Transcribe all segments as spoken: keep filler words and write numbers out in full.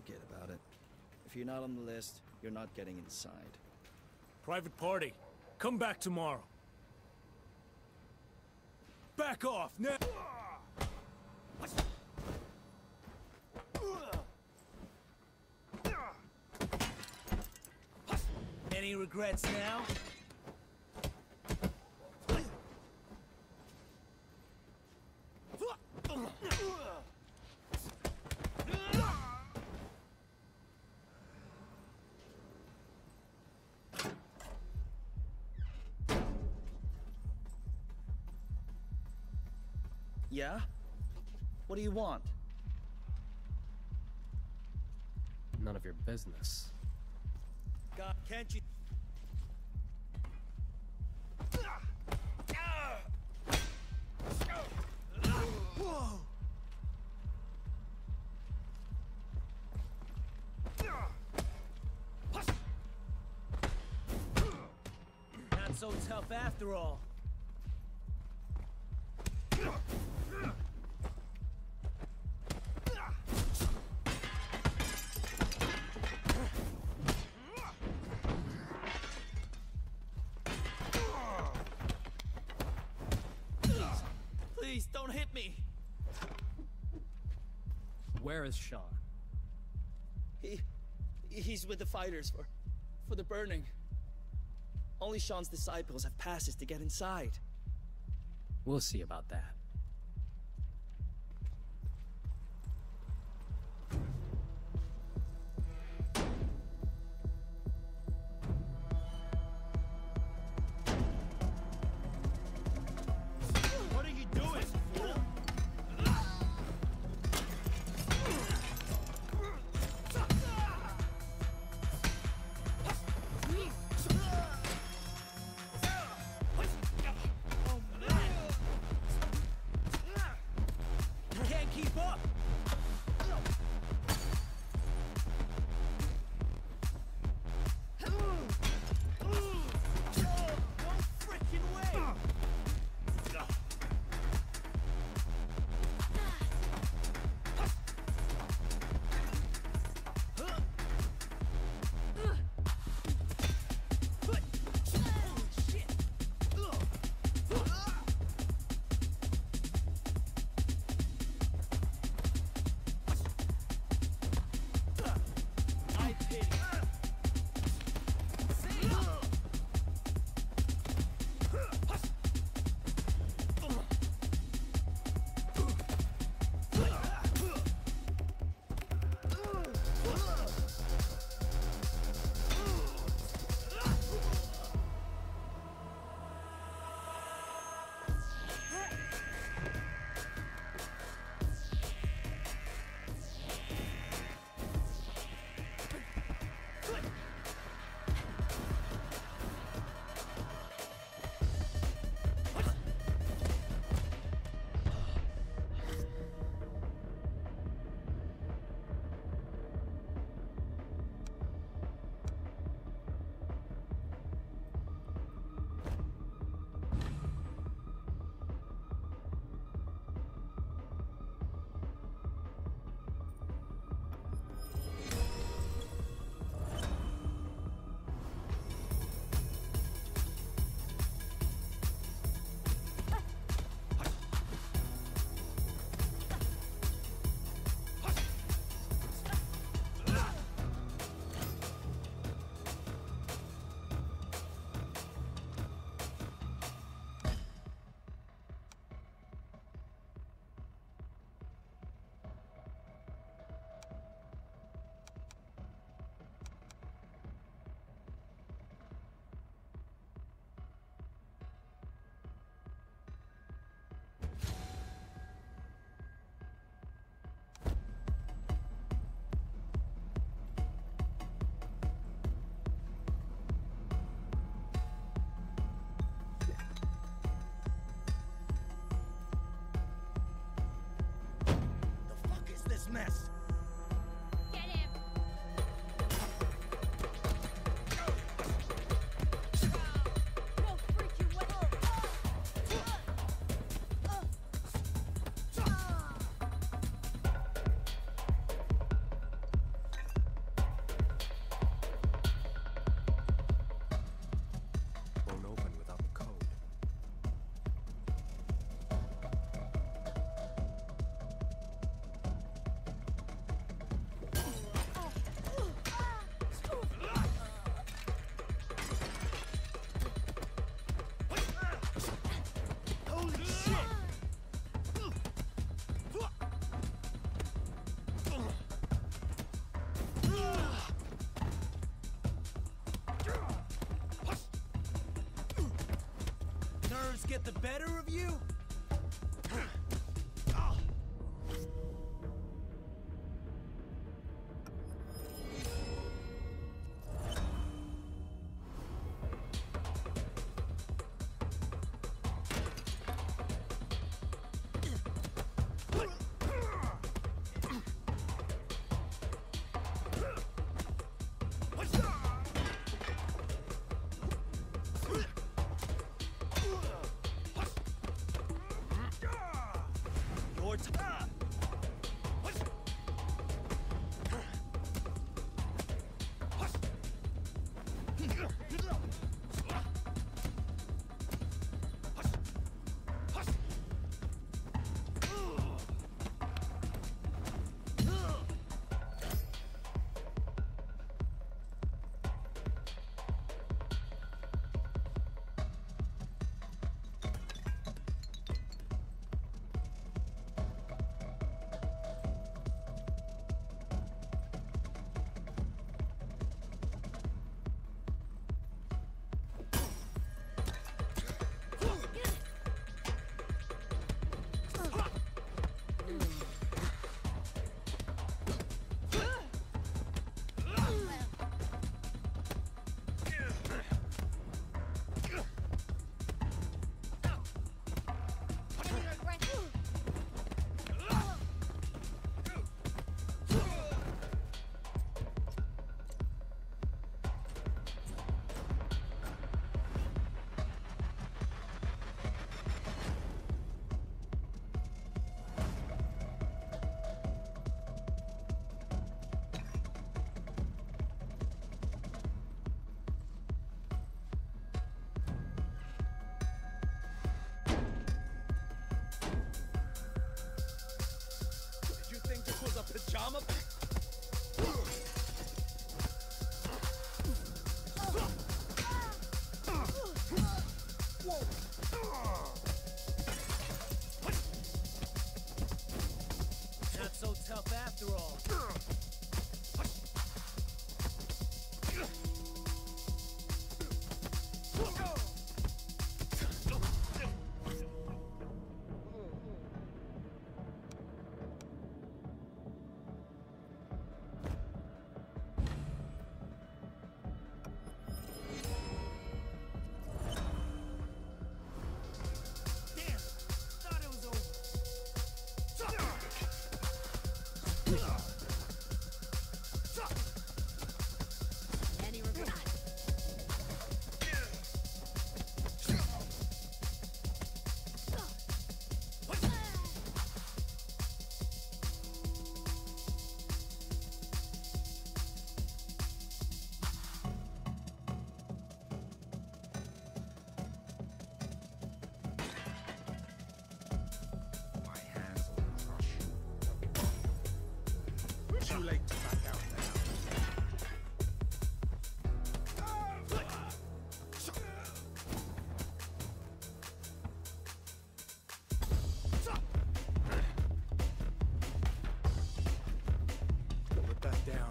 forget about it. If you're not on the list, you're not getting inside. Private Party, come back tomorrow. Back off now! Any regrets now? Yeah? What do you want? None of your business. God, can't you? Whoa! Not so tough after all. Please, don't hit me! Where is Sean? He... he's with the fighters for... for the burning. Only Sean's disciples have passes to get inside. We'll see about that. mess. Get him. We'll freak you out. get the better of you? Your time. Pajama? Not so tough after all. Any regret? My hands will crush you. Too late to back out now. Put that down.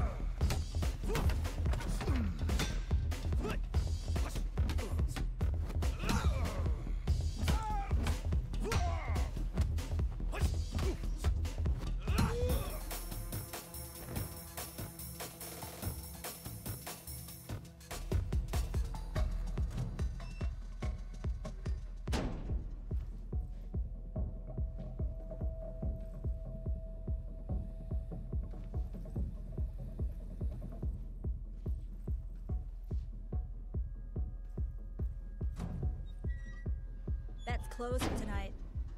That's closed for tonight.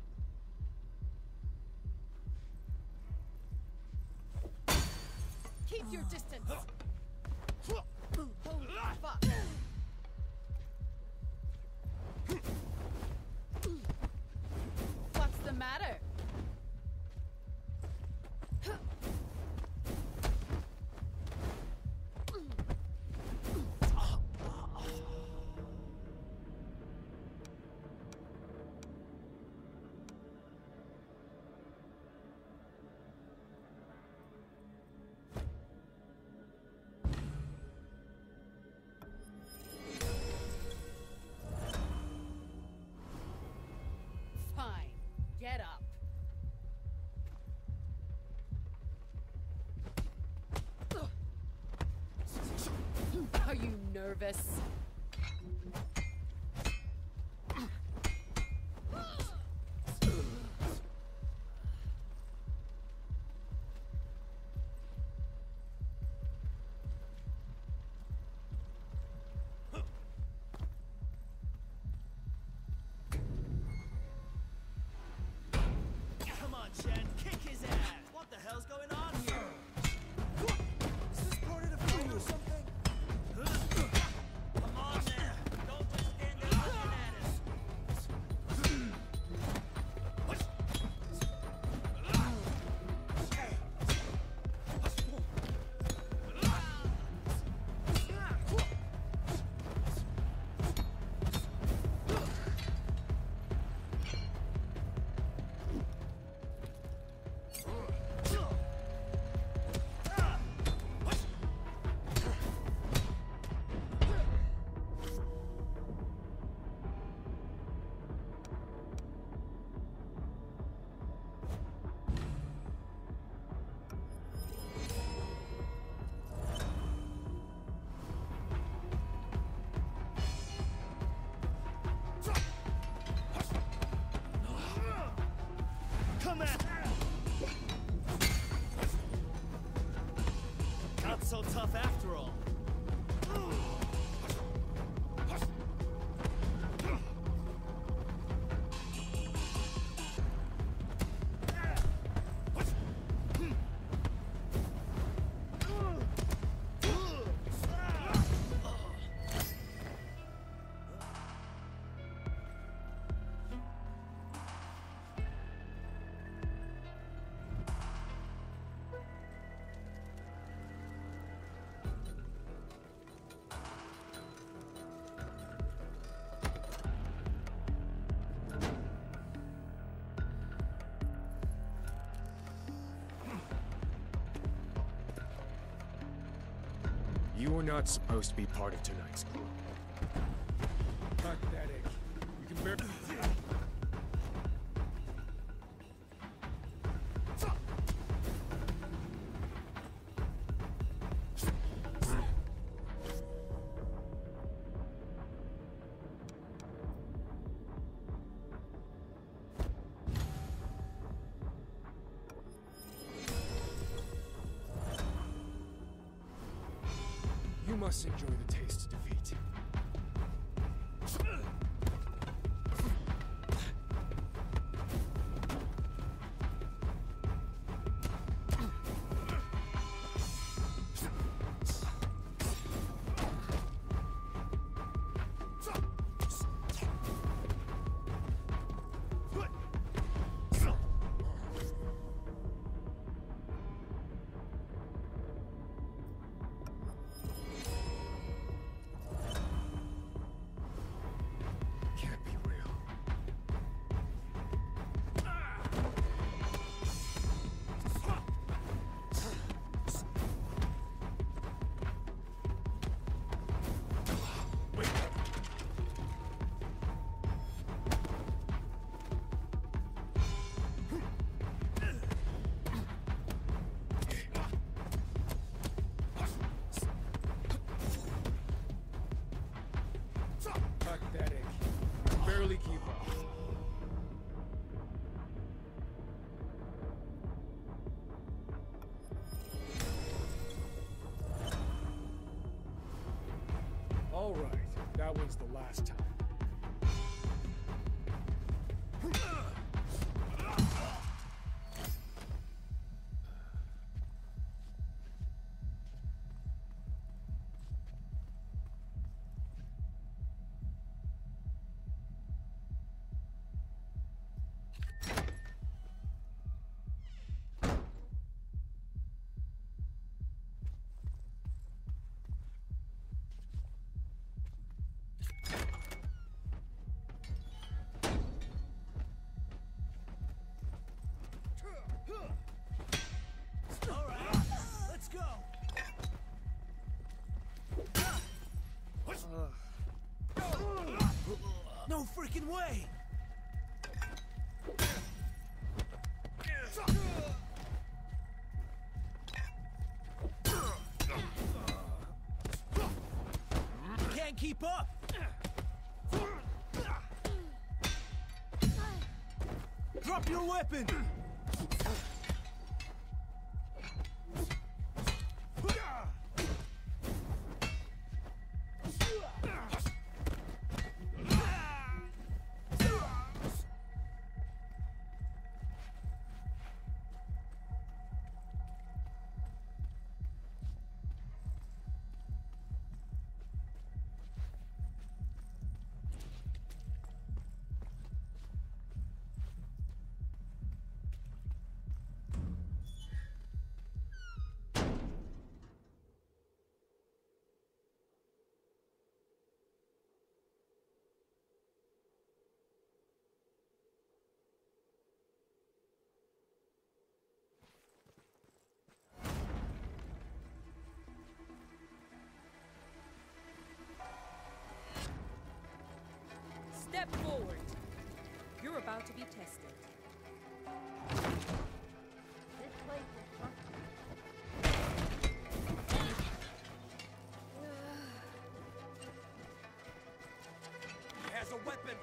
Keep your distance. Holy fuck. What's the matter? nervous. Come on, Chen, kick his ass! What the hell's going on here? Is this part of the fight or something? Come on there! Don't just stand there looking at us! Come at! Not so tough after all. You were not supposed to be part of tonight's group. Pathetic. You can barely... You must enjoy the taste of defeat. Can't be real. Pathetic. You can barely keep up. All right, that was the last time. All right, let's go. No freaking way! Jump up! Drop your weapon! Step forward. You're about to be tested. This place is He has a weapon!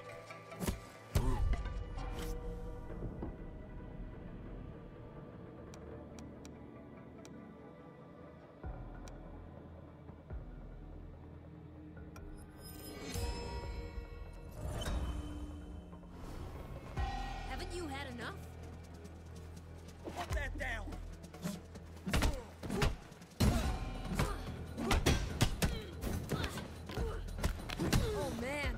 Haven't you had enough? Put that down! Oh man.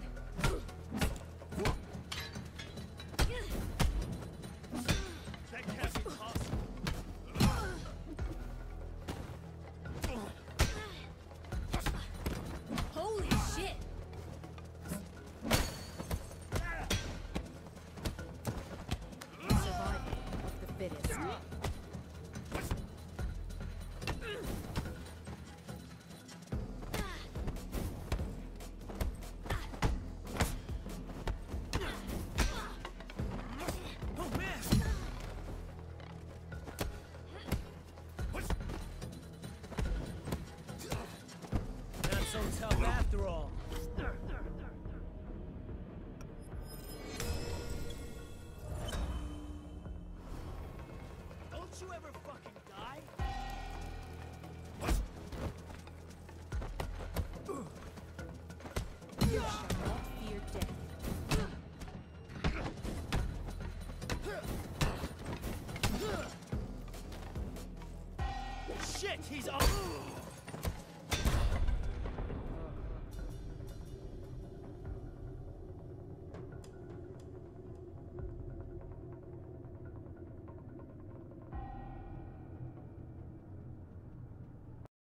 That can't be possible! Holy shit. Survival of the fittest. Oh man! Not so tough after all.